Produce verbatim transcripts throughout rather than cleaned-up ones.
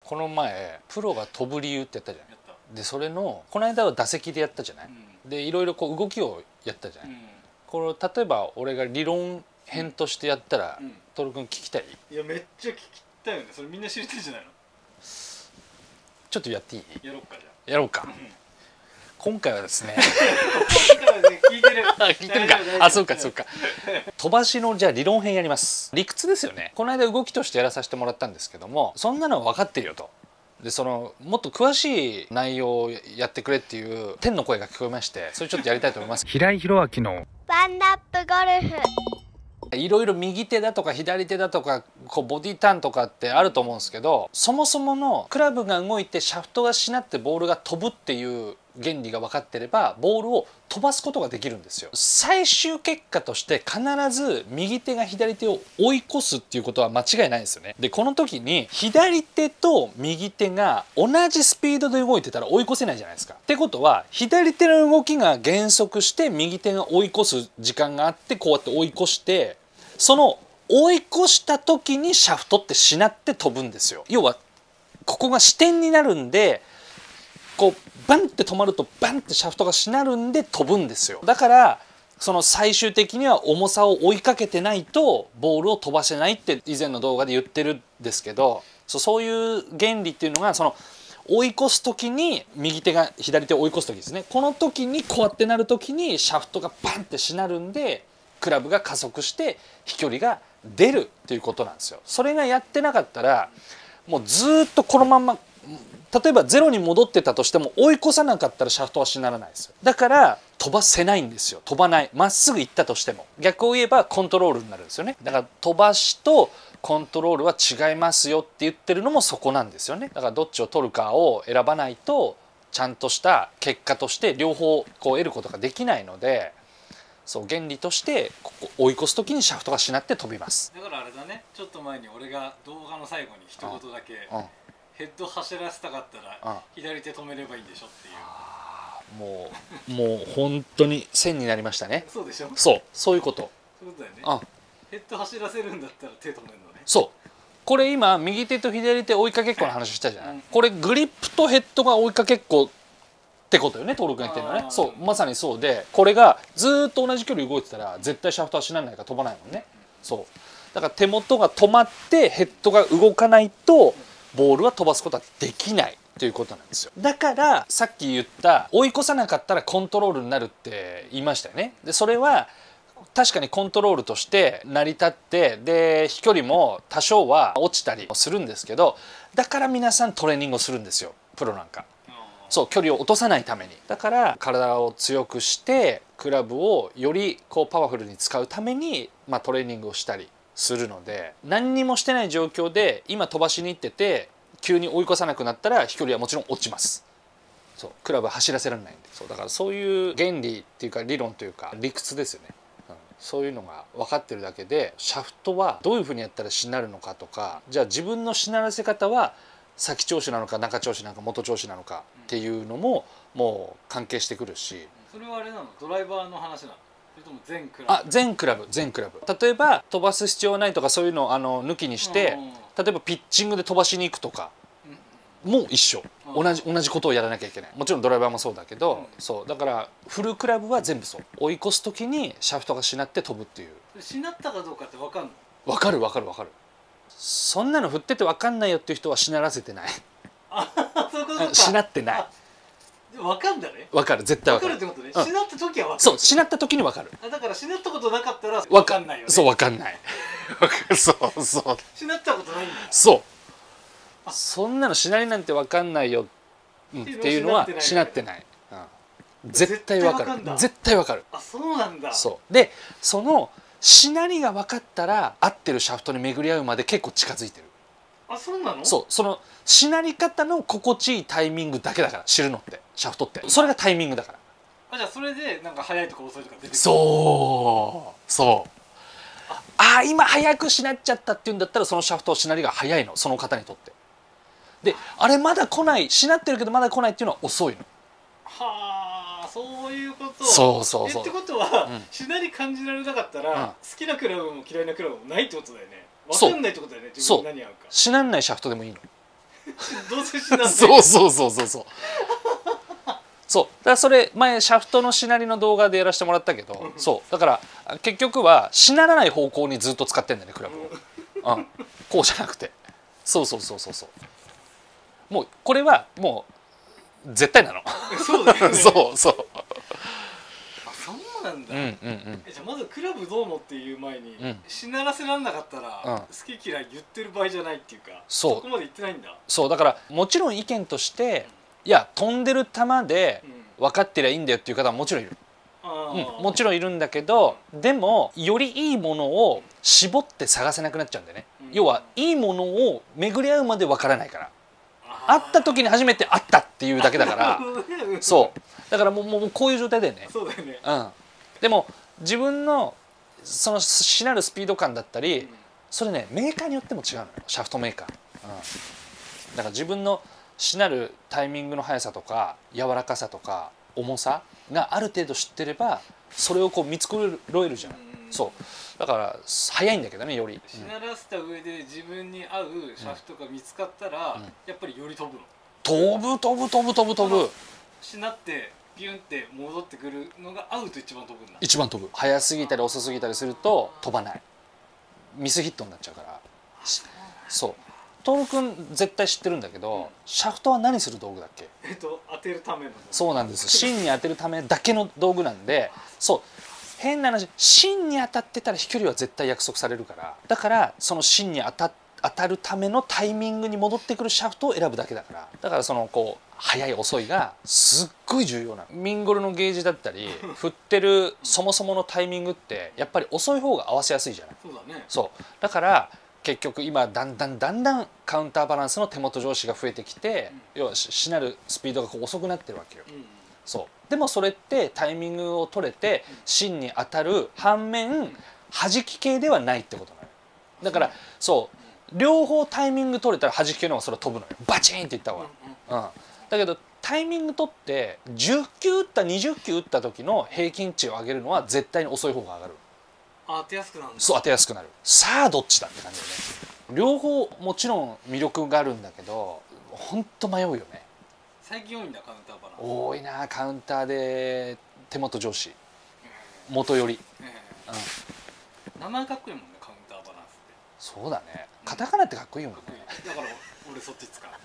この前プロが飛ぶ理由ってやったじゃない。でそれのこの間は打席でやったじゃない、うん、でいろいろこう動きをやったじゃない、うん、これ例えば俺が理論編としてやったら、うん、トル君聞きたい？ いやめっちゃ聞きたいよね。それみんな知りたいんじゃないの？ ちょっとやっていい？ やろうか。じゃあやろうか、うん、今回はですね今回はね聞いてる聞いてるか。あ、そうかそうか飛ばしのじゃあ理論編やります。理屈ですよね。この間動きとしてやらさせてもらったんですけども、そんなのは分かってるよと。でそのもっと詳しい内容をやってくれっていう天の声が聞こえまして、それちょっとやりたいと思います。平井宏明のワンダップゴルフ。 いろいろ右手だとか左手だとかこうボディターンとかってあると思うんですけど、そもそものクラブが動いてシャフトがしなってボールが飛ぶっていう原理が分かってればボールを飛ばすことができるんですよ。最終結果として必ず右手が左手を追い越すっていうことは間違いないんですよね。でこの時に左手と右手が同じスピードで動いてたら追い越せないじゃないですか。ってことは左手の動きが減速して右手が追い越す時間があって、こうやって追い越して、その追い越した時にシャフトってしなって飛ぶんですよ。要はここが支点になるんで、こうバンって止まるとバンってシャフトがしなるんで飛ぶんですよ。だからその最終的には重さを追いかけてないとボールを飛ばせないって以前の動画で言ってるんですけど、そうそういう原理っていうのが、その追い越す時に右手が左手を追い越す時ですね。この時にこうやってなる時にシャフトがバンってしなるんでクラブが加速して飛距離が出るっていうことなんですよ。それがやってなかったらもうずっとこのまんま、例えばゼロに戻ってたとしても追い越さなかったらシャフトはしならないですよ。だから飛ばせないんですよ。飛ばない。まっすぐ行ったとしても逆を言えばコントロールになるんですよね。だから飛ばしとコントロールは違いますよって言ってるのもそこなんですよね。だからどっちを取るかを選ばないとちゃんとした結果として両方こう得ることができないので、そう原理としてここ追い越す時にシャフトがしなって飛びます。 だからあれだね、ちょっと前に俺が動画の最後に一言だけ、 うん、 ヘッド走らせたかったら左手止めればいいんでしょっていう。 あもうもう本当に線になりましたね。 そうでしょ。 そうそういうこと。 そういうことだよね。 あヘッド走らせるんだったら手止めるのね。 そうこれ今右手と左手追いかけっこの話したじゃない、うん、これグリップとヘッドが追いかけっこってことよね、登録が言ってるのはね。そうまさにそうで、これがずっと同じ距離動いてたら絶対シャフトはしならないから飛ばないもんね。そうだから手元が止まってヘッドが動かないとボールは飛ばすことはできないということなんですよ。だからさっき言った追い越さなかったらコントロールになるって言いましたよね。でそれは確かにコントロールとして成り立って、で飛距離も多少は落ちたりするんですけど、だから皆さんトレーニングをするんですよ、プロなんか。そう距離を落とさないために。だから体を強くしてクラブをよりこうパワフルに使うために、まあ、トレーニングをしたりするので、何にもしてない状況で今飛ばしに行ってて急に追い越さなくなったら飛距離はもちろん落ちます。そうクラブは走らせられないんで。そうだからそういう原理っていうか理論というか理屈ですよね。うん、そういうのが分かってるだけで、シャフトはどういうふうにやったらしなるのかとか、じゃあ自分のしならせ方は先調子なのか中調子なのか元調子なのかっていうのももう関係してくるし。 それはあれなの？ドライバーの話なの？それとも全クラブ？ あ、全クラブ全クラブ。例えば飛ばす必要はないとかそういうのをあの抜きにして、例えばピッチングで飛ばしに行くとかも一緒。同じ同じことをやらなきゃいけない。もちろんドライバーもそうだけど、うん、そうだからフルクラブは全部そう。追い越す時にシャフトがしなって飛ぶっていう。 しなったかどうかって分かんの？ 分かる分かる分かる。そんなの振ってて分かんないよっていう人はしならせてない。 あ、そういうことか。 しなってない。 分かんだね。 分かる、絶対分かる。 分かるってことね。しなった時は分かる。 そう、しなった時に分かる。 だからしなったことなかったら分かんないよね。 そう分かんない。そうそう。 しなったことないんだ。 そう。そんなのしなりなんて分かんないよ、うん、っていうのはしなってない。うん、絶対分かる。絶対分かる。 あ、そうなんだ。 そうで、そのしなりが分かったら合ってるシャフトに巡り合うまで結構近づいてる。 あ、そうなの？そう、 そのしなり方の心地いいタイミングだけだから知るのってシャフトってそれがタイミングだから。 あ、じゃあそれでなんか速いとか遅いとか出てくる。 そうそうああ今速くしなっちゃったっていうんだったらそのシャフトしなりが速いの、その方にとって。であれまだ来ない、しなってるけどまだ来ないっていうのは遅いの。 はあ、そういうこと。 そうそうそう。 ってことは、 うん、 しなり感じられなかったら、うん、好きなクラブも嫌いなクラブもないってことだよね。分かんないってことだよね。自分に何合うか。 しなんないシャフトでもいいの。 どうせしない。 そうそうそうそうそうそうだからそれ前シャフトのしなりの動画でやらせてもらったけど、そうだから結局はしならない方向にずっと使ってんだよねクラブを、うん、こうじゃなくて、そうそうそうそうそうもうこれはもう絶対なのそうだよねそうそうあ、そうなんだ、 うんうんうんえじゃあまずクラブどうのっていう前に、 うん、 しならせらんなかったら、 うん、 好き嫌い言ってる場合じゃないっていうか、 そうそこまで言ってないんだ。 そうだからもちろん意見として、いや飛んでる球で分かってりゃいいんだよっていう方はもちろんいる、うん、もちろんいるんだけど、でもよりいいものを絞って探せなくなっちゃうんだよね、うん、要はいいものを巡り合うまで分からないから、会った時に初めて会ったっていうだけだからそうだからもう、もうこういう状態だよね。 そうだよね、 うん、でも自分のそのしなるスピード感だったり、うん、それねメーカーによっても違うのよ、シャフトメーカー、うん、だから自分のしなるタイミングの速さとか柔らかさとか重さがある程度知ってればそれをこう見繕えるじゃん、うん、そうだから速いんだけどねより。 しならせた上で自分に合うシャフトが見つかったら、うん、やっぱりより飛ぶの。 飛ぶ飛ぶ飛ぶ飛ぶ飛ぶ。 しなってビュンって戻ってくるのが合うと一番飛ぶんだ。 一番飛ぶ。速すぎたり遅すぎたりすると飛ばない。ミスヒットになっちゃうから。そう。徹君絶対知ってるんだけど、うん、シャフトは何する道具だっけ？ えっと当てるための。 そうなんです。芯に当てるためだけの道具なんで、そう変な話、芯に当たってたら飛距離は絶対約束されるから、だからその芯に当た当たるためのタイミングに戻ってくるシャフトを選ぶだけだから、だからそのこう速い遅いがすっごい重要なの。ミンゴルのゲージだったり振ってるそもそものタイミングってやっぱり遅い方が合わせやすいじゃない。 そうだね。 そうだから結局今だんだんだんだんカウンターバランスの手元上司が増えてきて、うん、要はしなるスピードがこう遅くなってるわけよ、うん、そうでもそれってタイミングを取れて芯に当たる反面、うん、弾き系ではないってことなのよ。だからそう両方タイミング取れたら弾き系の方がそれは飛ぶのよ、バチーンっていった方が、うんうん、だけどタイミング取ってじゅっきゅう打ったにじゅっきゅう打った時の平均値を上げるのは絶対に遅い方が上がる。 当てやすくなるんだ。 そう当てやすくなる。さあどっちだって感じよね。両方もちろん魅力があるんだけどほんと迷うよね。 最近多いんだカウンターバランス。 多いなカウンターで手元上司、うん、元より、えーうん、名前かっこいいもんねカウンターバランスって。 そうだね、カタカナってかっこいいもんね、 うん、だから俺そっち使う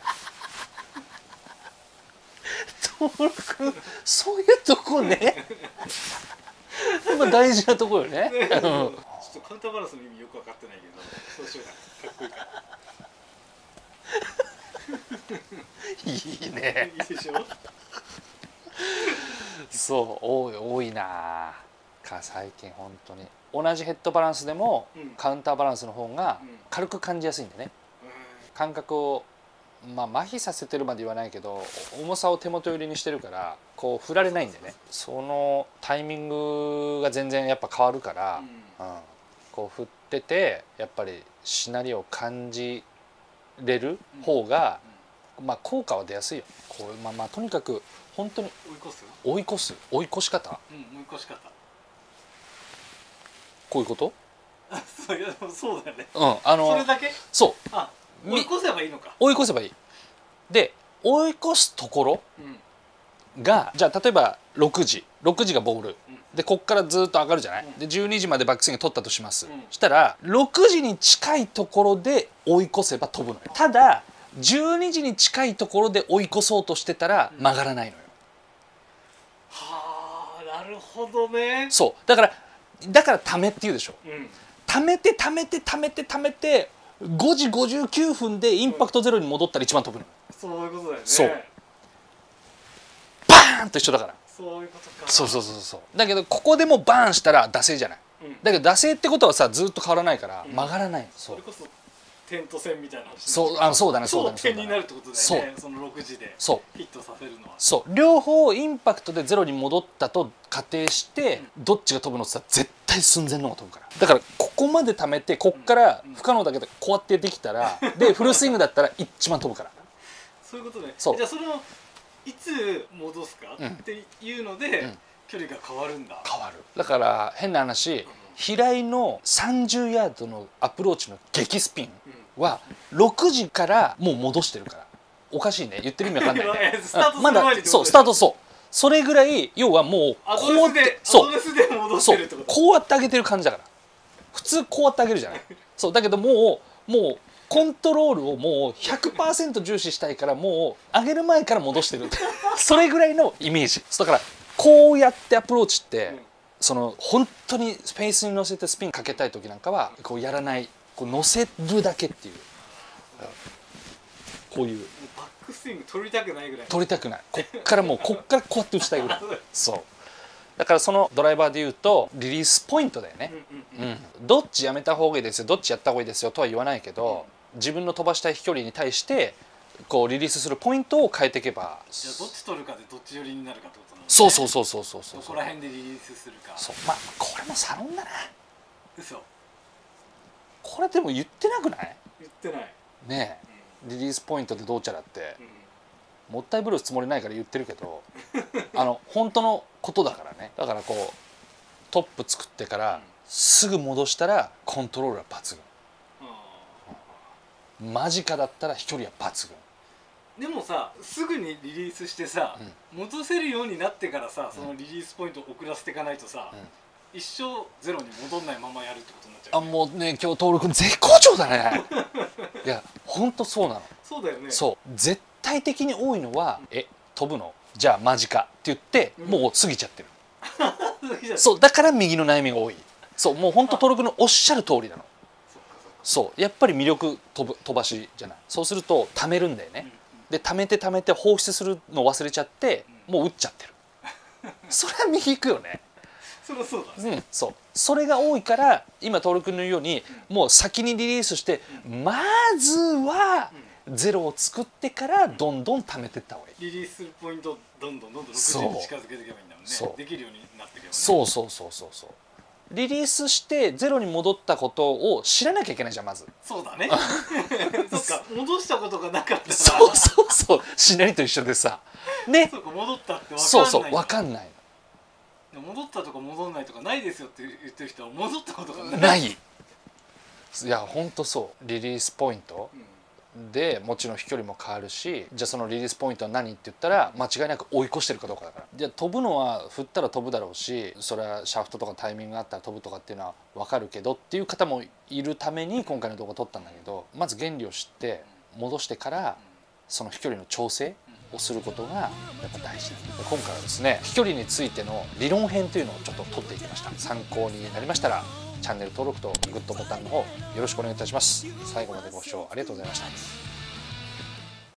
トークそういうとこねまあ大事なところよね。ねちょっとカウンターバランスの意味よく分かってないけど、そうしようか、かっこいいから。 いいね。 いいでしょ。 そう多い多いな。か最近本当に同じヘッドバランスでも、うん、カウンターバランスの方が軽く感じやすいんでね。うん、感覚をまあ麻痺させてるまで言わないけど重さを手元寄りにしてるからこう振られないんでね、そのタイミングが全然やっぱ変わるから、うんうん、こう振っててやっぱりしなりを感じれる方が、うん、まあ効果は出やすいよ。こうまあまあとにかく本当に追い越す追い越す追い越し方、 うん、追い越し方こういうことそういやそうだよね、 うん、あのそれだけそうあ追い越せばいいのか。 追い越せばいい。で追い越すところが、うん、じゃあ例えばろくじろくじがボール、うん、でこっからずっと上がるじゃない、うん、でじゅうにじまでバックスイング取ったとします、うん、そしたらろくじに近いところで追い越せば飛ぶのよ。ただじゅうにじに近いところで追い越そうとしてたら曲がらないのよ、 うん、はあなるほどね。 そうだからだからためって言うでしょ、うん、ためてためてためてためてごじごじゅうきゅうふんでインパクトゼロに戻ったら一番飛ぶの。 そういうことだよね。 そうバーンと一緒だから。 そういうことか。 そうそうそうそう。だけどここでもバーンしたら惰性じゃない、うん、だけど惰性ってことはさずっと変わらないから曲がらないの、うん、 それこそ点と線みたいな話。 そうあそうだねそうだね。 点になるってことだよね。そうそのろくじでヒットさせるのは。 そう両方インパクトでゼロに戻ったと仮定して、うん、どっちが飛ぶのって言ったら絶対寸前の方が飛ぶから。だからここまで貯めてこっから不可能だけどこうやってできたら、うん、でフルスイングだったら一番飛ぶから。 そういうことね。じゃあそのいつ戻すか、うん、っていうので、うん、距離が変わるんだ。 変わる。だから変な話、うん、平井のさんじゅうヤードのアプローチの激スピンはろくじからもう戻してるから。 おかしいね、言ってる意味わかんないねスタートするま前にだそうスタートそうそれぐらい要はもうアこドレスでうやってそうアドレスで戻しそうてるってこと。 こうやって上げてる感じだから普通こうやって上げるじゃないそうだけどもうもうコントロールをもう ひゃくパーセント 重視したいからもう上げる前から戻してるそれぐらいのイメージだからこうやってアプローチって、うん、その本当にスペースに乗せてスピンかけたい時なんかはこうやらないこう乗せるだけっていうこういうバックスイング取りたくないぐらい取りたくないこっからもうこっからこうやって打ちたいぐらいそうだからそのドライバーでいうとリリースポイントだよね、うんうんうん、どっちやめた方がいいですよどっちやった方がいいですよとは言わないけど、うん、自分の飛ばしたい飛距離に対してこうリリースするポイントを変えていけばじゃあどっち取るかでどっち寄りになるかってことなの、ね、 そうそうそうそうそうそうどこら辺でリリースするかそうまあこれもサロンだな嘘これでも言ってなくない言ってないねえ、うん、リリースポイントでどうちゃらって、うん、もったいぶるつもりないから言ってるけどあの本当のことだからねだからこうトップ作ってからすぐ戻したらコントロールは抜群、うん、間近だったら飛距離は抜群でもさすぐにリリースしてさ、うん、戻せるようになってからさそのリリースポイントを送らせていかないとさ、うん、一生ゼロに戻んないままやるってことになっちゃう、ね、 あもうね今日徹君絶好調だねいやほんとそうなのそうだよねそう絶対的に多いのは、うん、え飛ぶのじゃあ間近って言って、うん、もう過ぎちゃってるそうだから右の悩みが多いそうもうほんと徹君のおっしゃる通りなのそうやっぱり魅力飛ぶ飛ばしじゃないそうすると溜めるんだよね、うん、で溜めて溜めて放出するの忘れちゃって、うん、もう打っちゃってるそれは右行くよねそりゃそうだね、 うん、そうそれが多いから今徹君の言うように、うん、もう先にリリースして、うん、まずはゼロを作ってからどんどん貯めていった方がいい、 リリースするポイントをどんどんどんどんろくじゅうに近づけていけばいいんだもんねそうできるようになっていけばねそうそうそうそうそうリリースしてゼロに戻ったことを知らなきゃいけないじゃんまずそうだねそっか戻したことがなかったらそうそうそうしなりと一緒でさねそうか戻ったって分かんないそうそう分かんない戻ったとか戻んないとかないですよって言ってる人は戻ったことがないないいやほんとそうリリースポイント、うん、でもちろん飛距離も変わるしじゃあそのリリースポイントは何って言ったら間違いなく追い越してるかどうかだからじゃあ飛ぶのは振ったら飛ぶだろうしそれはシャフトとかタイミングがあったら飛ぶとかっていうのは分かるけどっていう方もいるために今回の動画撮ったんだけどまず原理を知って戻してからその飛距離の調整をすることがやっぱ大事で今回はですね飛距離についての理論編というのをちょっと取っていきました参考になりましたらチャンネル登録とグッドボタンの方よろしくお願いいたします最後までご視聴ありがとうございました。